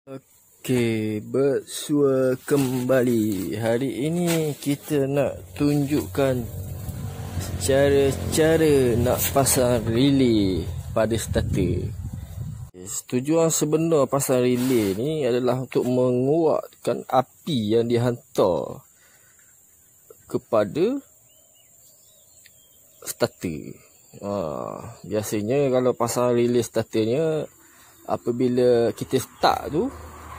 Okey, bersua kembali. Hari ini kita nak tunjukkan cara-cara nak pasang relay pada starter. Tujuan sebenar pasang relay ni adalah untuk menguatkan api yang dihantar kepada starter. Biasanya kalau pasang relay starternya, apabila kita start tu,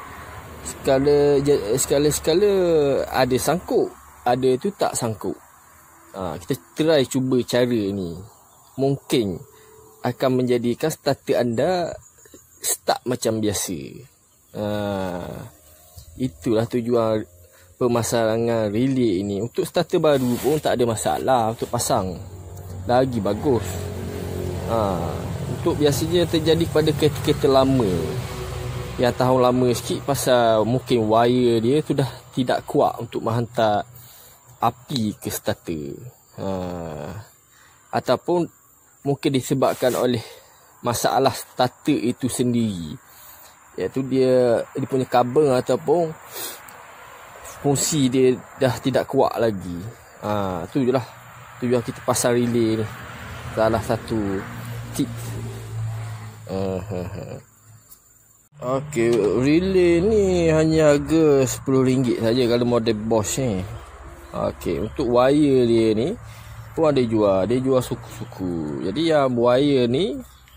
skala ada sangkut, ada tu tak sangkut. Kita try cuba cara ni, mungkin akan menjadikan starter anda start macam biasa. Itulah tujuan pemasangan relay ini. Untuk starter baru pun tak ada masalah untuk pasang, lagi bagus. Untuk biasanya terjadi pada kereta-kereta lama yang tahun lama sikit, pasal mungkin wire dia sudah tidak kuat untuk menghantar api ke starter. Ataupun mungkin disebabkan oleh masalah starter itu sendiri, iaitu dia punya kabel ataupun fungsi dia dah tidak kuat lagi. Tu je lah tujuan kita pasang relay ni. Salah satu tips. Okey, relay ni hanya harga RM10 saja kalau model Bosch ni. Okey, untuk wire dia ni pun ada jual. Dia jual suku-suku. Jadi yang wire ni,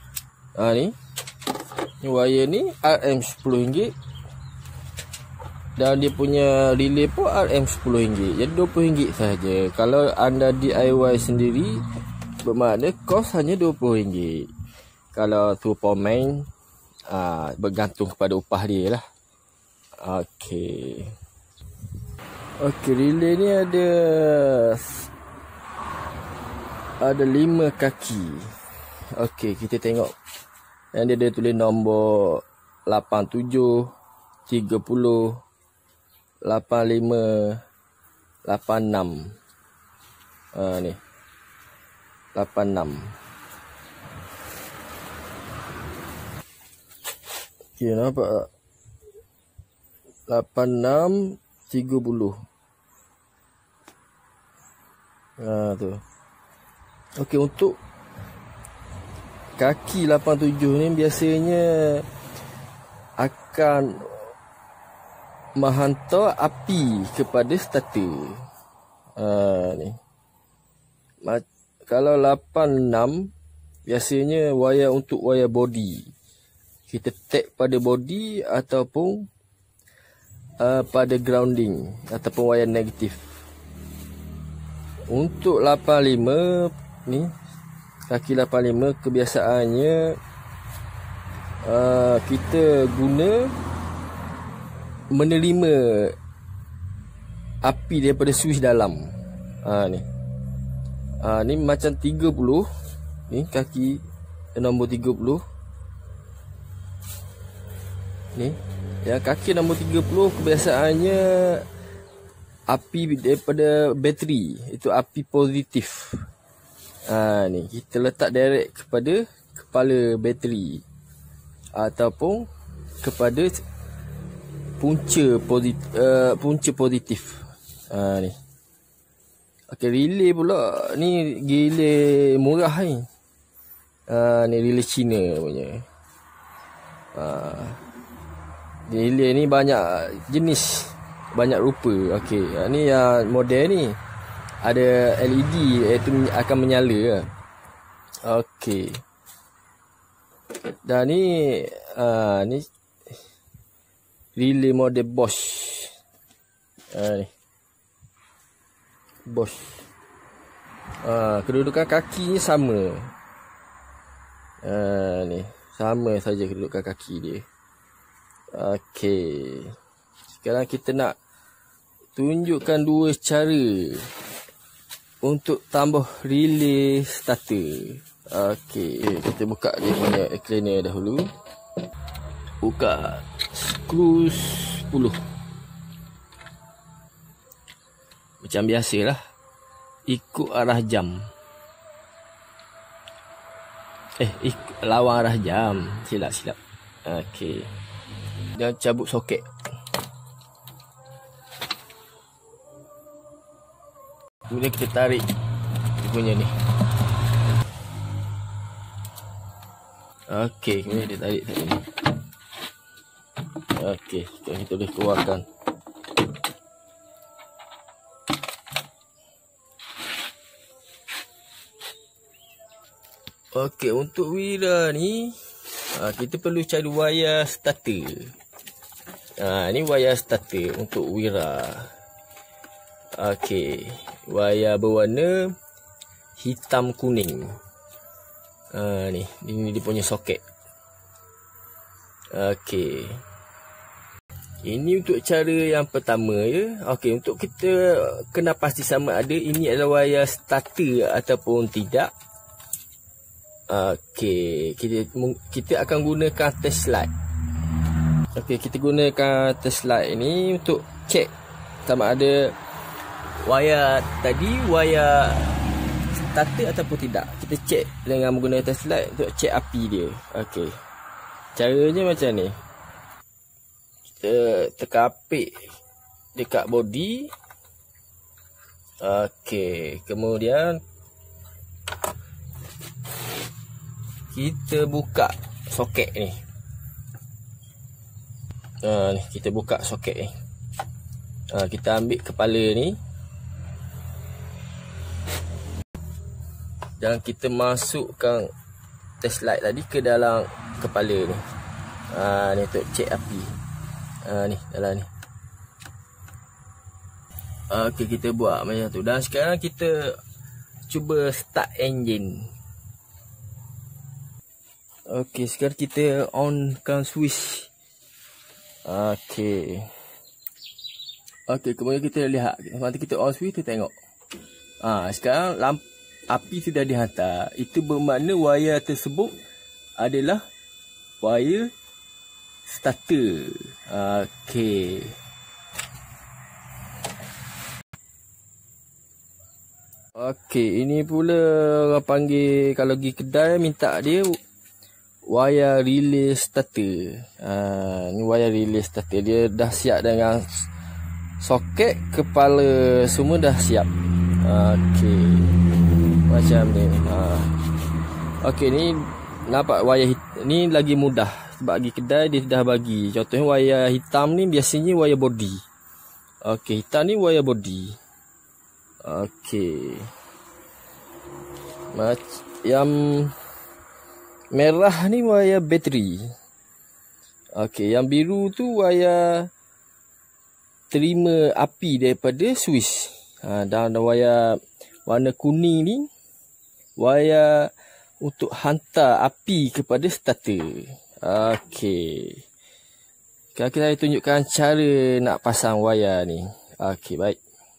ni wire ni RM10, dan dia punya relay pun RM10. Jadi RM20 saja. Kalau anda DIY sendiri, bermakna kos hanya RM20. Kalau tu pemain, bergantung kepada upah dia lah. Okey, relay ni ada 5 kaki. Okey, kita tengok. Yang dia ada tulis nombor 87, 30, 85, 86. Ni 86. Okay, nampak tak? 86, 30. Tu. Okey, untuk kaki 87 ni biasanya akan menghantar api kepada starter. Ni. Kalau 86 biasanya wire untuk wire body. Kita tag pada body ataupun pada grounding ataupun wire negatif. Untuk 85 ni, kaki 85 kebiasaannya kita guna menerima api daripada switch dalam. Ni macam 30. Ni kaki nombor 30. Ni yang kaki nombor 30 kebiasaannya api daripada bateri, itu api positif. Ni kita letak direct kepada kepala bateri ataupun kepada punca positif. Ni. Okey, relay pula ni relay murah ni. Ni relay Cina punya. Relay ni banyak jenis, banyak rupa. Okey, ni yang model ni ada LED, iaitu akan menyala. Okey. Dan ni ni relay model Bosch. Ni Bosch. Kedudukan kaki ni sama. Ni sama saja kedudukan kaki dia. Okey, sekarang kita nak tunjukkan 2 cara untuk tambah relay starter. Okey, kita buka dia punya cleaner dahulu. Buka skru 10. Macam biasalah, ikut arah jam. Lawan arah jam. Silap. Okey. dan cabut soket. Kemudian kita tarik dia punya ni. Okey, kemudian dia tarik tadi ni. Okey, sekarang kita boleh keluarkan. Okey, untuk wira ni kita perlu cari wayar starter. Ni wayar starter untuk wira. Okey, wayar berwarna hitam kuning. Ni dia punya soket. Okey. Ini untuk cara yang pertama ya. Okey, untuk kita kena pasti sama ada ini adalah wayar starter ataupun tidak. Okey, kita akan gunakan test light. Okey, kita gunakan test light ini untuk cek sama ada wayar tadi wayar starter ataupun tidak. Kita cek dengan menggunakan test light untuk cek api dia. Okey. Caranya macam ni. Kita tekan apik dekat body. Okey, kemudian kita buka soket ni. Ni kita buka soket ni. Kita ambil kepala ni dan kita masukkan test light tadi ke dalam kepala ni. Ni untuk cek api. Ni dalam ni. Okey, kita buat macam tu. Dan sekarang kita cuba start engine. Okey, sekarang kita onkan switch. Okey. Okey, kemudian kita lihat. Nanti kita on switch, kita tengok. Sekarang api sudah dihantar. Itu bermakna wayar tersebut adalah wayar starter. Okey. Okey, ini pula orang panggil kalau pergi kedai minta dia wayar relay starter. Ni wayar relay starter. Dia dah siap dengan soket, kepala semua dah siap. Okey. Macam ni. Okey, ni nampak wayar ni lagi mudah. Sebab pergi kedai dia dah bagi. Contohnya wayar hitam ni biasanya wayar body. Okey, hitam ni wayar body. Okey. Yang merah ni wayar bateri. Okey, yang biru tu wayar terima api daripada switch. Dan wayar warna kuning ni wayar untuk hantar api kepada starter. Okey. Sekarang kita tunjukkan cara nak pasang wayar ni. Okey, baik.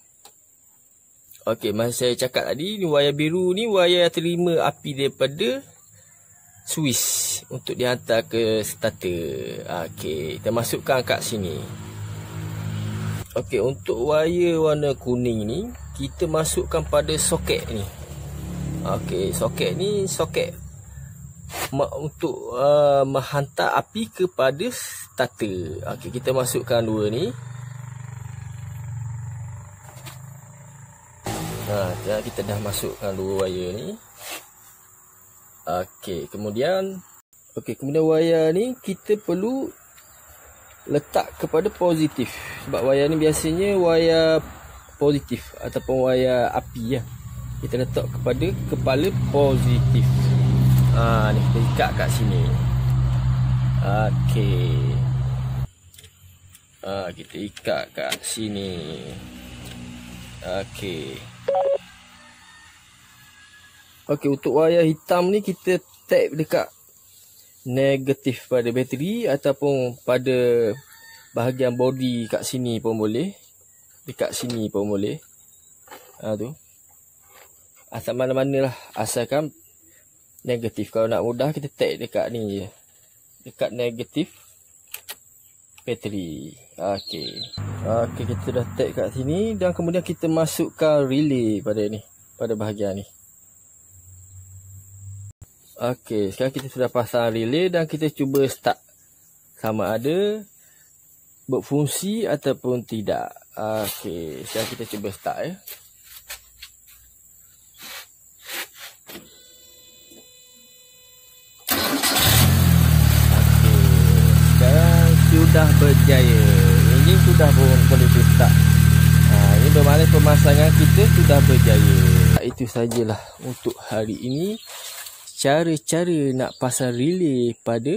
Okey, masa saya cakap tadi ni wayar biru ni wayar terima api daripada switch untuk dihantar ke starter. Okey, kita masukkan kat sini. Okey, untuk wayar warna kuning ni kita masukkan pada soket ni. Okey, soket ni soket untuk menghantar api kepada starter. Okey, kita masukkan dua ni. Kita dah masukkan dua wayar ni. Okey, kemudian wayar ni kita perlu letak kepada positif. Sebab wayar ni biasanya wayar positif ataupun wayar api ya. Kita letak kepada kepala positif. Ni kita ikat kat sini. Okey. Kita ikat kat sini. Okey. Okey, untuk wayar hitam ni kita tap dekat negatif pada bateri ataupun pada bahagian body kat sini pun boleh. Dekat sini pun boleh. Tu. Asal mana-mana lah. Asalkan negatif. Kalau nak mudah kita tap dekat ni je. Dekat negatif bateri. Okey. Okey, kita dah tap kat sini dan kemudian kita masukkan relay pada ni. Pada bahagian ni. Okey, sekarang kita sudah pasang relay dan kita cuba start. Sama ada berfungsi ataupun tidak. Okey, sekarang kita cuba start ya. Sekarang sudah berjaya. Enjin sudah pun boleh start. Ini bermakna pemasangan kita sudah berjaya. Itu sajalah untuk hari ini. Cara-cara nak pasang relay pada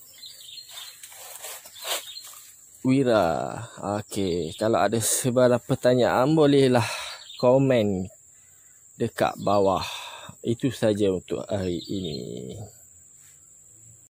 Wira. Okey, kalau ada sebarang pertanyaan bolehlah komen dekat bawah. Itu saja untuk hari ini.